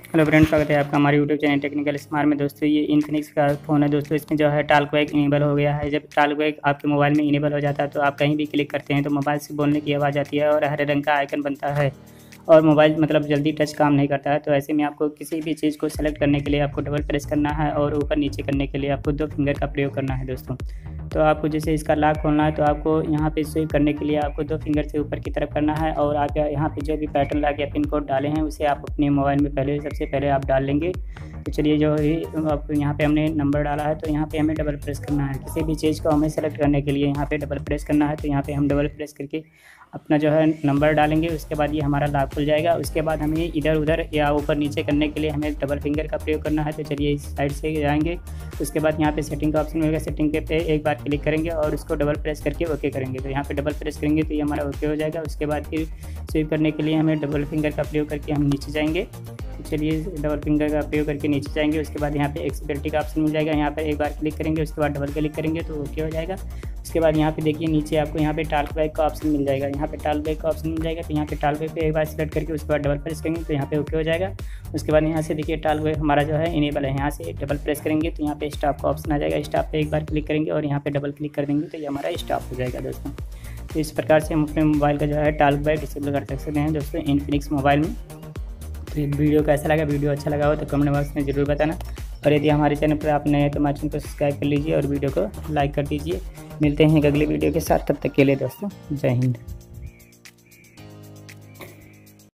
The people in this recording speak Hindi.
हेलो फ्रेंड्स, स्वागत है आपका हमारे यूट्यूब चैनल टेक्निकल स्मार्ट में। दोस्तों ये इन्फिनिक्स का फ़ोन है। दोस्तों इसमें जो है टॉक बैक इनेबल हो गया है। जब टॉक बैक आपके मोबाइल में इनेबल हो जाता है तो आप कहीं भी क्लिक करते हैं तो मोबाइल से बोलने की आवाज़ आती है और हरे रंग का आइकन बनता है और मोबाइल मतलब जल्दी टच काम नहीं करता है। तो ऐसे में आपको किसी भी चीज़ को सेलेक्ट करने के लिए आपको डबल प्रेस करना है और ऊपर नीचे करने के लिए आपको 2 फिंगर का प्रयोग करना है दोस्तों। तो आपको जैसे इसका लॉक खोलना है तो आपको यहाँ पे स्विप करने के लिए आपको 2 फिंगर से ऊपर की तरफ करना है और आप यहाँ पे जो भी पैटर्न लॉक या पिन कोड डाले हैं उसे आप अपने मोबाइल में सबसे पहले आप डाल लेंगे। तो चलिए जो है अब यहाँ पे हमने नंबर डाला है तो यहाँ पे हमें डबल प्रेस करना है। किसी भी चीज़ को हमें सेलेक्ट करने के लिए यहाँ पे डबल प्रेस करना है। तो यहाँ पे हम डबल प्रेस करके अपना जो है नंबर डालेंगे। उसके बाद ये हमारा लॉक खुल जाएगा। उसके बाद हमें इधर उधर या ऊपर नीचे करने के लिए हमें डबल फिंगर का प्रयोग करना है। तो चलिए इस साइड से जाएंगे। उसके बाद यहाँ पे सेटिंग का ऑप्शन मिलेगा। सेटिंग पे एक बार क्लिक करेंगे और उसको डबल प्रेस करके ओके करेंगे। तो यहाँ पे डबल प्रेस करेंगे तो ये हमारा ओके हो जाएगा। उसके बाद फिर स्वीप करने के लिए हमें डबल फिंगर का प्रयोग करके हम नीचे जाएंगे। तो चलिए डबल फिंगर का प्रयोग करके नीचे जाएंगे। उसके बाद यहाँ पे एक्सेसिबिलिटी का ऑप्शन मिल जाएगा। यहाँ पर एक बार क्लिक करेंगे, उसके बाद डबल क्लिक करेंगे तो ओके हो जाएगा। उसके बाद यहाँ पे देखिए नीचे आपको यहाँ पे टॉक बैक का ऑप्शन मिल जाएगा। यहाँ पे टॉक बैक का ऑप्शन मिल जाएगा तो यहाँ पे टॉक बैक पे एक बार सेलेक्ट करके उसके बाद डबल प्रेस करेंगे तो यहाँ पे ओके हो जाएगा। उसके बाद यहाँ से देखिए टॉक बैक हमारा जो है इनेबल है। यहाँ से डबल प्रेस करेंगे तो यहाँ पे स्टॉप का ऑप्शन आ जाएगा। स्टॉप पे एक बार क्लिक करेंगे और यहाँ पे डबल क्लिक कर देंगे तो ये हमारा स्टॉप हो जाएगा दोस्तों। तो इस प्रकार से हम अपने मोबाइल का जो है टॉक बैक डिसेबल कर सकते हैं दोस्तों इन्फिनिक्स मोबाइल में। तो ये वीडियो कैसा लगा, वीडियो अच्छा लगा हो तो कमेंट बॉक्स में ज़रूर बताना। और यदि हमारे चैनल पर आप नए हैं तो हमारे चैनल को सब्सक्राइब कर लीजिए और वीडियो को लाइक कर दीजिए। मिलते हैं एक अगले वीडियो के साथ, तब तक के लिए दोस्तों जय हिंद।